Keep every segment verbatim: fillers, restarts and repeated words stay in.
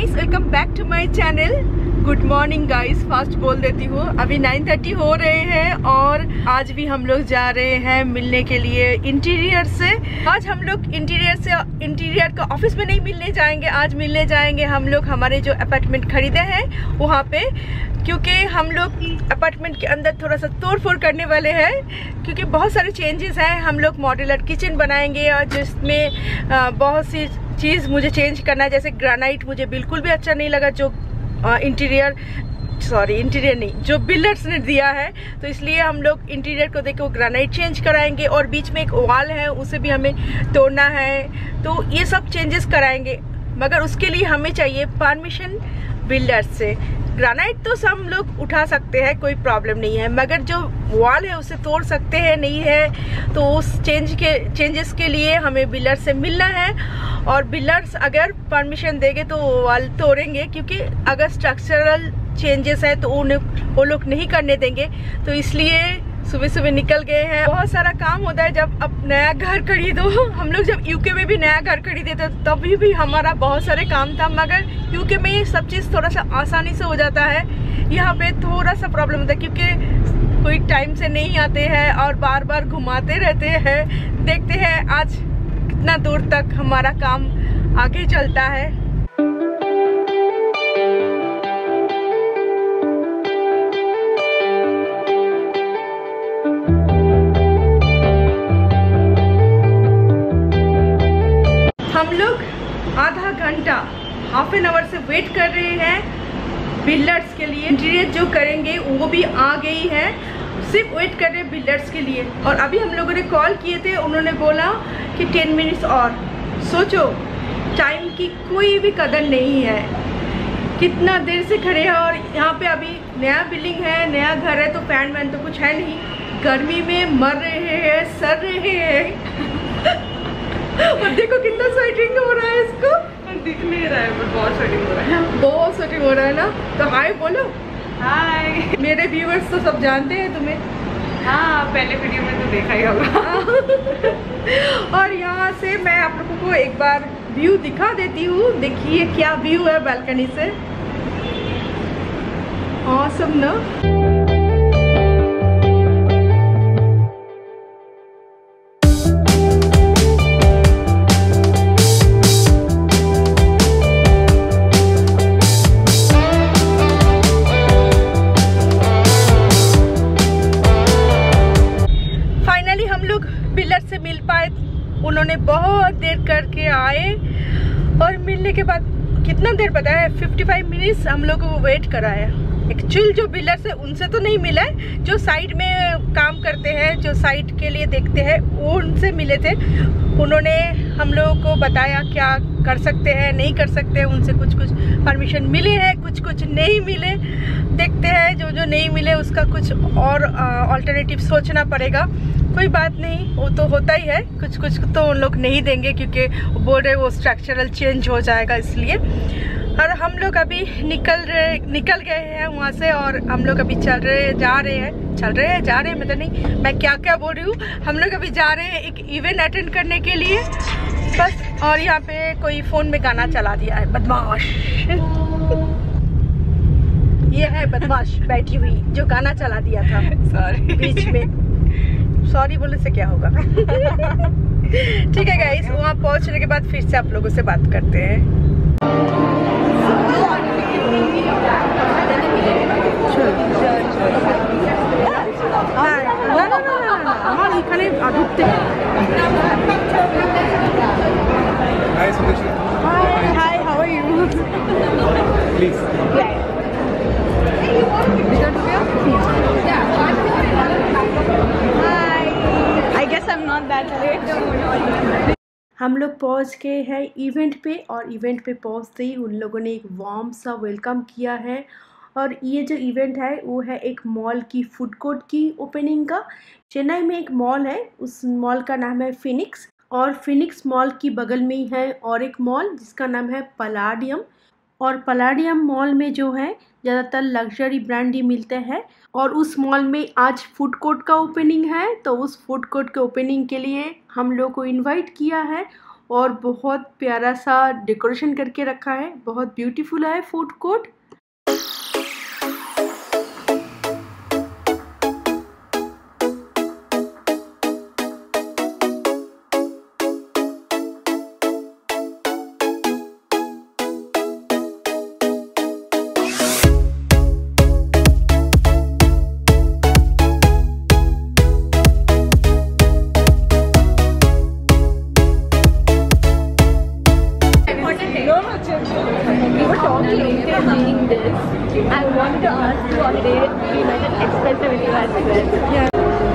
Guys, welcome back to my channel. Good morning guys, fast बोल देती हूँ। अभी नाइन थर्टी हो रहे हैं और आज भी हम लोग जा रहे हैं मिलने के लिए इंटीरियर से। आज हम लोग इंटीरियर से इंटीरियर का ऑफिस में नहीं मिलने जाएंगे, आज मिलने जाएंगे हम लोग हमारे जो अपार्टमेंट खरीदे हैं वहाँ पे, क्योंकि हम लोग अपार्टमेंट के अंदर थोड़ा सा तोड़ फोड़ करने वाले हैं, क्योंकि बहुत सारे चेंजेस हैं। हम लोग मॉड्यूलर किचन बनाएंगे और जिसमें बहुत सी चीज़ मुझे चेंज करना है, जैसे ग्रेनाइट मुझे बिल्कुल भी अच्छा नहीं लगा जो इंटीरियर सॉरी इंटीरियर नहीं जो बिल्डर्स ने दिया है, तो इसलिए हम लोग इंटीरियर को देख के वो ग्रेनाइट चेंज कराएंगे। और बीच में एक वॉल है उसे भी हमें तोड़ना है, तो ये सब चेंजेस कराएंगे, मगर उसके लिए हमें चाहिए परमिशन बिल्डर्स से। ग्रेनाइट तो सब हम लोग उठा सकते हैं, कोई प्रॉब्लम नहीं है, मगर जो वॉल है उसे तोड़ सकते हैं नहीं है, तो उस चेंज के चेंजेस के लिए हमें बिल्डर से मिलना है। और बिल्डर्स अगर परमिशन देंगे तो वो वॉल तोड़ेंगे, क्योंकि अगर स्ट्रक्चरल चेंजेस है तो उन्हें वो लोग नहीं करने देंगे। तो इसलिए सुबह सुबह निकल गए हैं। बहुत सारा काम होता है जब अब नया घर खरीदो। हम लोग जब यूके में भी नया घर खरीदे थे तभी भी हमारा बहुत सारे काम था, मगर यूके में सब चीज़ थोड़ा सा आसानी से हो जाता है। यहाँ पे थोड़ा सा प्रॉब्लम होता है, क्योंकि कोई टाइम से नहीं आते हैं और बार बार घुमाते रहते हैं। देखते हैं आज कितना दूर तक हमारा काम आगे चलता है। हम लोग आधा घंटा हाफ एन आवर से वेट कर रहे हैं बिल्डर्स के लिए। इंटीरियर जो करेंगे वो भी आ गई है, सिर्फ वेट कर रहे हैं बिल्डर्स के लिए। और अभी हम लोगों ने कॉल किए थे, उन्होंने बोला कि टेन मिनट्स और। सोचो, टाइम की कोई भी कदर नहीं है, कितना देर से खड़े हैं। और यहाँ पे अभी नया बिल्डिंग है, नया घर है, तो फैन वैन तो कुछ है नहीं, गर्मी में मर रहे हैं, सड़ रहे हैं। और देखो कितना स्वेटिंग हो रहा है, इसको दिख नहीं रहा है पर बहुत स्वेटिंग हो रहा है, बहुत स्वेटिंग हो रहा है ना। तो हाय बोलो। हाय। मेरे व्यूअर्स तो सब जानते हैं तुम्हें। हाँ, पहले वीडियो में तो देखा ही होगा। और यहाँ से मैं आप लोगों को एक बार व्यू दिखा देती हूँ। देखिए क्या व्यू है बालकनी से, ऑसम ना। बिल्डर से मिल पाए, उन्होंने बहुत देर करके आए और मिलने के बाद कितना देर पता है, पचपन मिनट्स हम लोग को वेट कराया। एक्चुअल जो बिल्डर से उनसे तो नहीं मिला है, जो साइड में काम करते हैं, जो साइड के लिए देखते हैं, वो उनसे मिले थे। उन्होंने हम लोगों को बताया क्या कर सकते हैं नहीं कर सकते हैं, उनसे कुछ कुछ परमिशन मिले हैं, कुछ कुछ नहीं मिले। देखते हैं, जो जो नहीं मिले उसका कुछ और अल्टरनेटिव सोचना पड़ेगा। कोई बात नहीं, वो तो होता ही है, कुछ कुछ तो उन लोग नहीं देंगे, क्योंकि वो बोल रहे वो स्ट्रक्चरल चेंज हो जाएगा इसलिए। और हम लोग अभी निकल रहे निकल गए हैं वहाँ से, और हम लोग अभी चल रहे जा रहे हैं चल रहे हैं जा रहे हैं मतलब नहीं, मैं क्या क्या बोल रही हूँ। हम लोग अभी जा रहे हैं एक इवेंट अटेंड करने के लिए बस। और यहाँ पे कोई फ़ोन में गाना चला दिया है, बदमाश। ये है बदमाश बैठी हुई जो गाना चला दिया था सॉरी बीच में। सॉरी बोलने से क्या होगा। ठीक है गाइस, वहाँ पहुँचने के बाद फिर से आप लोगों से बात करते हैं। Hi, how are you? Please. I guess I'm not that late. हम लोग पहुंच गए हैं इवेंट पे, और इवेंट पे पहुंचते ही उन लोगों ने एक वार्म सा वेलकम किया है। और ये जो इवेंट है वो है एक मॉल की फूड कोर्ट की ओपनिंग का। चेन्नई में एक मॉल है, उस मॉल का नाम है फिनिक्स, और फिनिक्स मॉल की बगल में ही है और एक मॉल जिसका नाम है पलाडियम। और पलाडियम मॉल में जो है ज़्यादातर लग्जरी ब्रांड ही मिलते हैं। और उस मॉल में आज फूड कोर्ट का ओपनिंग है, तो उस फूड कोर्ट के ओपनिंग के लिए हम लोग को इनवाइट किया है। और बहुत प्यारा सा डेकोरेशन करके रखा है, बहुत ब्यूटीफुल है food court. I wanted to ask you on a day be like an expensive with you as well. Yeah.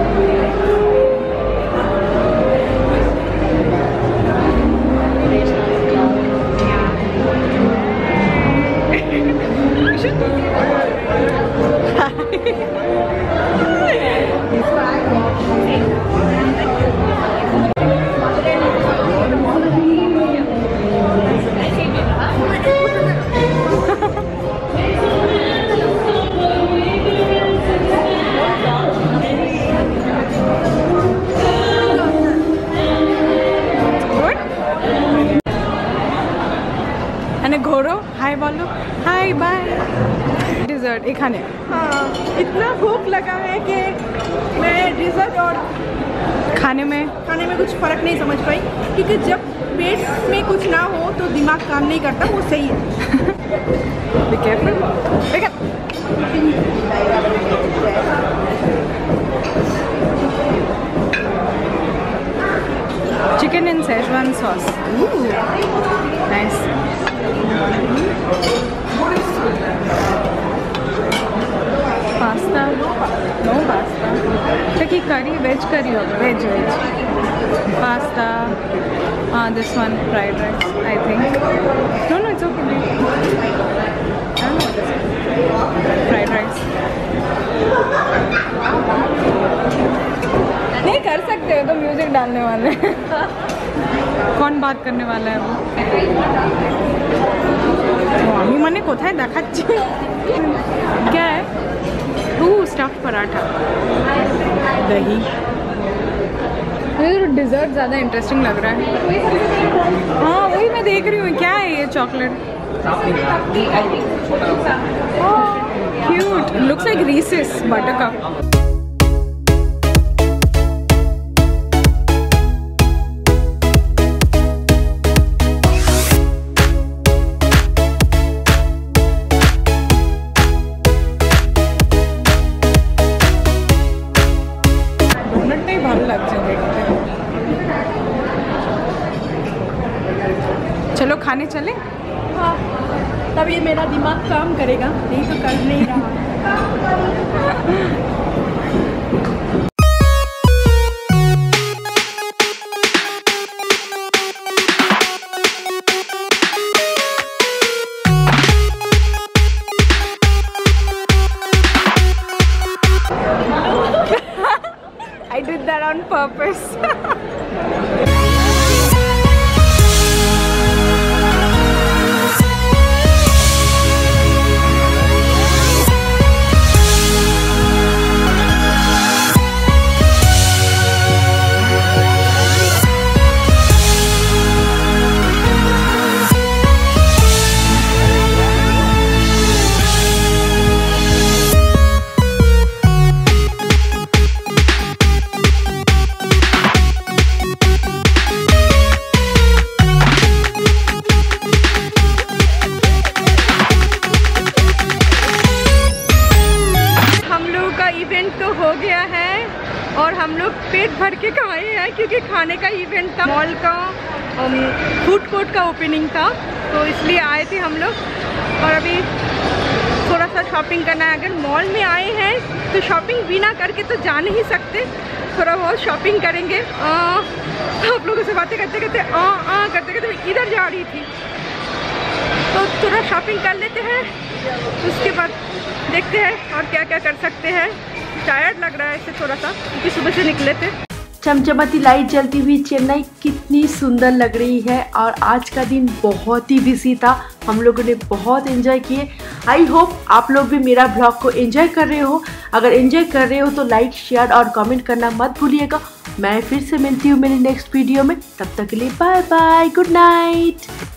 घोरो हाय बोलो, हाय बाय। डिजर्ट एखाने हाँ, इतना भूख लगा है कि मैं डिजर्ट और खाने में खाने में कुछ फ़र्क नहीं समझ पाई, क्योंकि जब पेट में कुछ ना हो तो दिमाग काम नहीं करता, वो सही है। Be careful. Chicken in Szechuan sauce. Ooh, nice. Pasta? No pasta. Chaki curry, veg curry hoga, veg veg. Pasta. Ah, this one fried rice, I think. No, no, it's okay. I don't know what this is. Fried rice. नहीं कर सकते हो तो music डालने वाले कौन बात करने वाला है वो? আমি মানে কোথায় দেখাচ্ছি क्या है? वो स्टफ्ड पराठा, दही। मुझे तो डिज़र्ट ज़्यादा इंटरेस्टिंग लग रहा है। हाँ वही मैं देख रही हूँ, क्या है ये chocolate? Cute, looks like Reese's buttercup. चलो खाने चले। हाँ, तब ये मेरा दिमाग काम करेगा, नहीं तो कर नहीं रहा। I did that on purpose. हो गया है और हम लोग पेट भर के खाए हैं, क्योंकि खाने का इवेंट था, मॉल का फूड कोर्ट का ओपनिंग था, तो इसलिए आए थे हम लोग। और अभी थोड़ा सा शॉपिंग करना है। अगर मॉल में आए हैं तो शॉपिंग बिना करके तो जा नहीं सकते, थोड़ा बहुत शॉपिंग करेंगे। आ, आप लोगों से बातें करते करते आ आ करते करते मैं इधर जा रही थी, तो थोड़ा शॉपिंग कर लेते हैं, उसके बाद देखते हैं और क्या क्या कर सकते हैं। टायर्ड लग रहा है इससे थोड़ा सा, क्योंकि सुबह से निकले थे। चमचमाती लाइट जलती हुई चेन्नई कितनी सुंदर लग रही है, और आज का दिन बहुत ही बिजी था, हम लोगों ने बहुत एंजॉय किए। आई होप आप लोग भी मेरा ब्लॉग को एंजॉय कर रहे हो। अगर एंजॉय कर रहे हो तो लाइक शेयर और कमेंट करना मत भूलिएगा, मैं फिर से मिलती हूँ मेरी नेक्स्ट वीडियो में, तब तक के लिए बाय बाय, गुड नाइट।